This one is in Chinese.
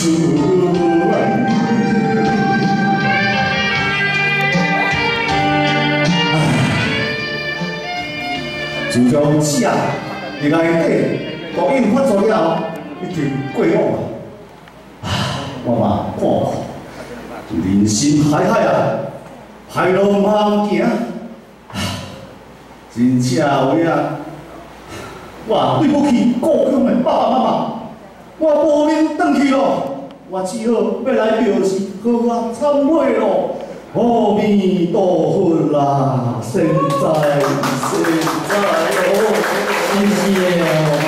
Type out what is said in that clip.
自从死啊，伫内底录音发作了后，一直过往啊，我嘛看看，人生海海啊，海路茫行，真正有影，我对不起故乡的爸爸妈妈，我无能转去咯，我只好要来表示好啊忏悔咯。 阿弥陀佛啦，现在哦，谢谢。